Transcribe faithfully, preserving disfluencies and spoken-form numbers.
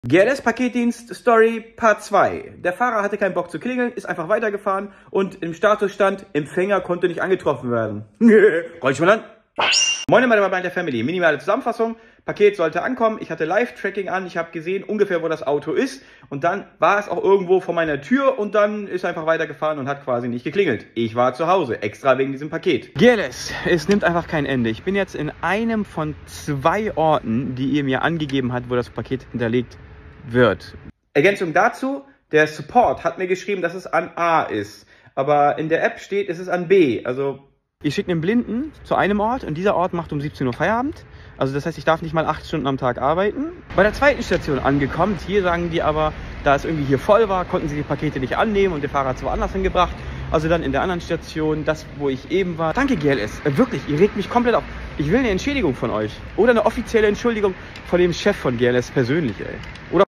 G L S-Paketdienst Story Part zwei. Der Fahrer hatte keinen Bock zu klingeln, ist einfach weitergefahren und im Status stand, Empfänger konnte nicht angetroffen werden. Roll schon an. Moin meine Lieben der Family, minimale Zusammenfassung. Paket sollte ankommen, ich hatte Live-Tracking an, ich habe gesehen ungefähr, wo das Auto ist und dann war es auch irgendwo vor meiner Tür und dann ist er einfach weitergefahren und hat quasi nicht geklingelt. Ich war zu Hause, extra wegen diesem Paket. G L S, es nimmt einfach kein Ende. Ich bin jetzt in einem von zwei Orten, die ihr mir angegeben habt, wo das Paket hinterlegt wird. Ergänzung dazu, der Support hat mir geschrieben, dass es an A ist, aber in der App steht, es ist an B, also ihr schickt einen Blinden zu einem Ort und dieser Ort macht um siebzehn Uhr Feierabend. Also das heißt, ich darf nicht mal acht Stunden am Tag arbeiten. Bei der zweiten Station angekommen, hier sagen die aber, da es irgendwie hier voll war, konnten sie die Pakete nicht annehmen und der Fahrer hat es woanders hingebracht. Also dann in der anderen Station, das wo ich eben war. Danke G L S, äh, wirklich, ihr regt mich komplett auf. Ich will eine Entschädigung von euch oder eine offizielle Entschuldigung von dem Chef von G L S persönlich, ey. Oder